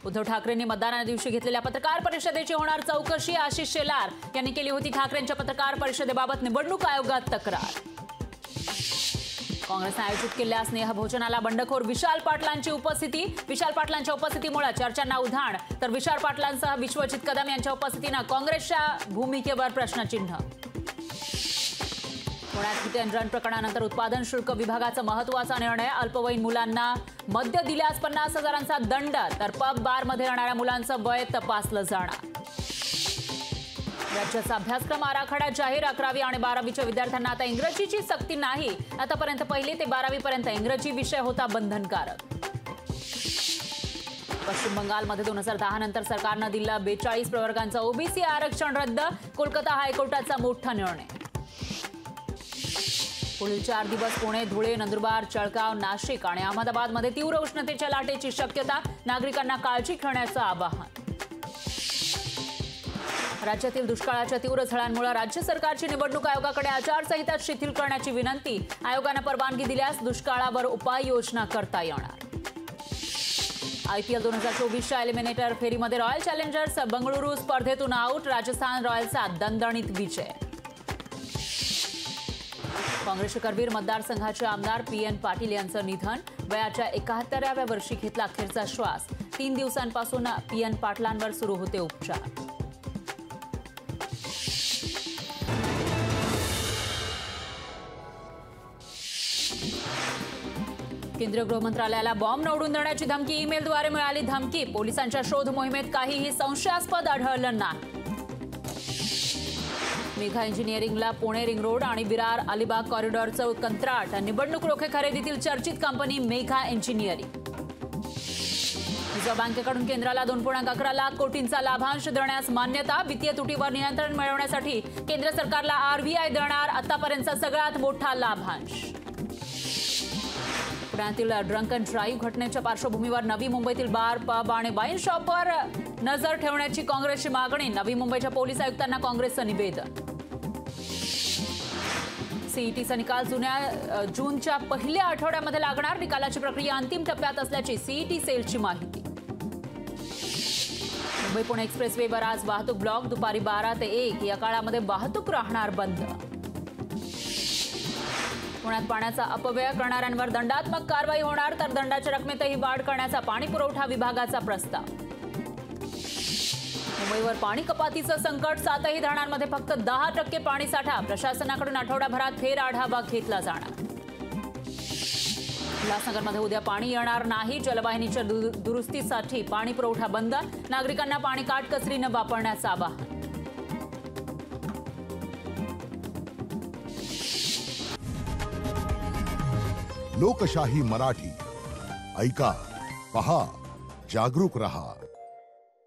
उद्धव ठाकरेंनी मतदाना दिवशी घेतलेल्या पत्रकार परिषदेची होणार चौकशी। आशिष शेलार यांनी केली होती ठाकरेंच्या पत्रकार परिषदेबाबत निवडणूक आयोगात तक्रार। काँग्रेसने आयोजित केलेल्या स्नेहभोजनाला बंडखोर विशाल पाटलांची उपस्थिती। विशाल पाटलांच्या उपस्थितीमुळे चर्चांना उधाण, तर विशाल पाटलांसह विश्वजित कदम यांच्या उपस्थितीने काँग्रेसच्या भूमिकेवर प्रश्नचिन्ह। पुण्यात हिट अँड रन प्रकरणानंतर उत्पादन शुल्क विभागाचा महत्त्वाचा निर्णय। अल्पवयीन मुलांना मद्य दिल्यास 50,000चा दंड, तर पब बारमध्ये राहणाऱ्या मुलांचं वय तपासलं जाणार। राज्याचा अभ्यासक्रम आराखडा जाहीर। 11वी आणि 12वीच्या विद्यार्थ्यांना आता इंग्रजीची सक्ती नाही। आतापर्यंत 1ली ते 12वी पर्यंत इंग्रजी विषय होता बंधनकारक। पश्चिम बंगालमध्ये 2010 नंतर सरकारनं दिलं 42 प्रवर्गांचं ओबीसी आरक्षण रद्द। कोलकाता हायकोर्टाचा मोठा निर्णय। पुढील 4 दिवस पुणे, धुळे, नंदुरबार, जळगाव, नाशिक आणि अहमदाबादमध्ये तीव्र उष्णतेच्या लाटेची शक्यता। नागरिकांना काळजी घेण्याचं आवाहन। राज्यातील दुष्काळाच्या तीव्र झळांमुळे राज्य सरकारची निवडणूक आयोगाकडे आचारसंहिता शिथिल करण्याची विनंती। आयोगाने परवानगी दिल्यास दुष्काळावर उपाययोजना करता येणार। आयपीएल 2024च्या एलिमिनेटर फेरीमध्ये रॉयल चॅलेंजर्स बंगळुरू स्पर्धेतून आऊट। राजस्थान रॉयल्सचा दणदणीत विजय। काँग्रेसचे करवीर मतदारसंघाचे आमदार पीएन पाटील यांचं निधन। वयाच्या 71व्या वर्षी घेतला अखेरचा श्वास। 3 दिवसांपासून पीएन पाटलांवर सुरू होते उपचार। केंद्रीय गृह मंत्रालयाला बॉम्ब निवडून देण्याची धमकी। ईमेलद्वारे मिळाली धमकी। पोलिसांच्या शोध मोहिमेत काहीही संशयास्पद आढळलं नाही। मेघा इंजिनिअरिंगला पुणे रिंग रोड आणि विरार अलिबाग कॉरिडॉरचं कंत्राट। निवडणूक रोखे खरेदीतील चर्चित कंपनी मेघा इंजिनिअरिंग। रिझर्व्ह बँकेकडून केंद्राला 2.11 लाख कोटींचा लाभांश देण्यास मान्यता। वित्तीय तुटीवर नियंत्रण मिळवण्यासाठी केंद्र सरकारला आरबीआय देणार आतापर्यंतचा सगळ्यात मोठा लाभांश। पुण्यातील ड्रंक अँड ड्राईव्ह घटनेच्या पार्श्वभूमीवर नवी मुंबईतील बार, पब आणि वाईन शॉपवर नजर ठेवण्याची काँग्रेसची मागणी। नवी मुंबईच्या पोलीस आयुक्तांना काँग्रेसचं निवेदन। सीईटीचा निकाल जूनच्या पहिल्या आठवड्यामध्ये लागणार। निकालाची प्रक्रिया अंतिम टप्प्यात असल्याची सीईटी सेलची माहिती। मुंबई पुणे एक्सप्रेसवेवर आज वाहतूक ब्लॉक। दुपारी 12 ते 1 या काळामध्ये वाहतूक राहणार बंद। पुण्यात पाण्याचा अपव्यय करणाऱ्यांवर दंडात्मक कारवाई होणार, तर दंडाच्या रकमेतही वाढ करण्याचा पाणी पुरवठा विभागाचा प्रस्ताव। मुंबईवर पाणी कपातीचं संकट। 7ही धरणांमध्ये फक्त 10% पाणी साठा। प्रशासनाकडून आठवडाभरात फेर आढावा घेतला जाणार। उल्हासनगरमध्ये उद्या पाणी येणार नाही। जलवाहिनीच्या दुरुस्तीसाठी पाणी पुरवठा बंद। नागरिकांना पाणी काटकसरीने वापरण्याचं आवाहन। लोकशाही मराठी ऐका, पहा, जागरूक रहा।